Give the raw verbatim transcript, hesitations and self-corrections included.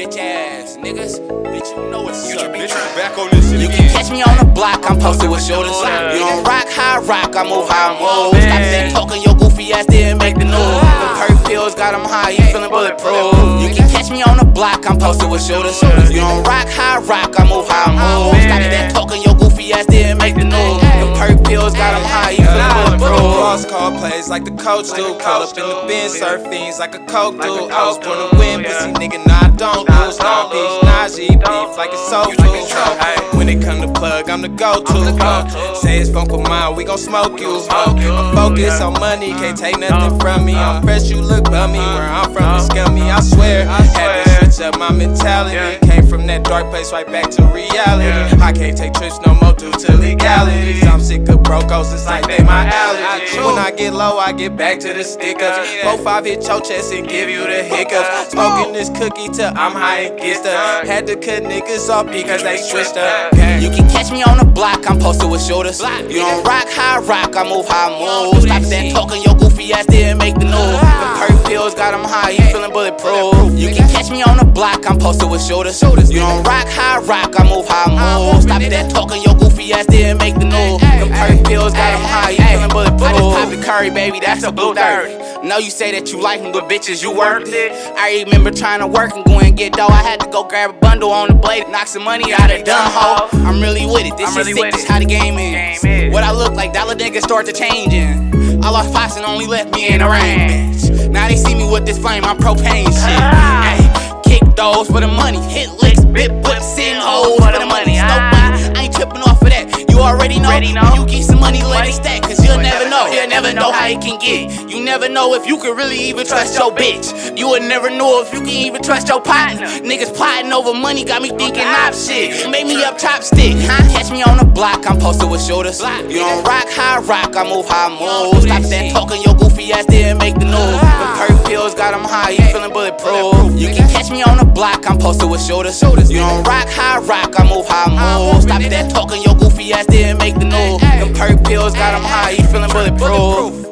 bitch ass niggas. Bitch, you know it's Get up. your bitch back on this shit. You can catch me on the block, I'm posted with shoulders. You don't rock how I rock, I move how I move. Stop that talking, your goofy ass didn't make the news. The perk pills got them high, you feeling bulletproof. You can catch me on the block, I'm posted with shoulders. You don't rock how I rock, I move how I move. Stop that talking, your goofy ass didn't make the news. The perk pills got them high, you feeling bulletproof. Boss call plays like the coach do. Pull up in the bin, surf fiends like a coke do. I was born to win, but see nigga, nah I don't lose. Long Beach, Najee, beef like it's soul food. When it come to plug, I'm the go-to. Say it's funk with mine, we gon' smoke you. I'm focused on money, can't take nothing from me. I'm fresh, you look bummy. Where I'm from is scummy, I swear. Had to switch up my mentality. Came from that dark place right back to reality. I can't take trips no more due to legalities. I'm sick of brocos, it's like they my allergy. When I get low, I get back to the stick-ups. Four five hit your chest and give you the hiccups. Smoking this cookie till I'm high and get stuck. Had to cut niggas off because they switched up. You can catch me on the block, I'm posted with shoulders. You don't rock how I rock, I move how I move. Stop that talking, your goofy ass didn't make the news. The perk pills got them high, you feeling bulletproof. You can catch me on the block, I'm posted with shoulders. You don't rock how I rock, I move how I move. Stop that talking, your goofy ass didn't make the news. The perk pills got them high, you feeling bulletproof. I just popped a curry, baby, that's a blue dirt. Know you say that you like me, but bitches, you worth it. I remember trying to work and go and get dough. I had to go grab a bundle on the blade, knock some money out of done hoe. I'm really with it, this shit sick, this how the game is. What I look like, dollar niggas start to changing. I lost pops and only left me in the rain, bitch. Now they see me with this flame, I'm propane shit. Ay, kick those for the money, hit licks, bit whips, in hoes for the money. No money, I ain't tripping off of that. You already know, when you get some money, let it stack, cause you'll never know. You'll never know how it can get. You never know if you can really even trust your bitch. You would never know if you can even trust your partner. Niggas plotting over money got me thinking op shit. Make me up chopstick, huh? Catch me on the block, I'm posted with shoulders. You don't rock how I rock, I move how I move. Stop that talking, your goofy ass didn't make the news. The perk pills got them high, you feeling bulletproof. You can catch me on the block, I'm posted with shoulders. You don't rock how I rock, I move how I move. Stop that talking, your goofy ass didn't make the news. The perk pills got them high, you feeling bulletproof.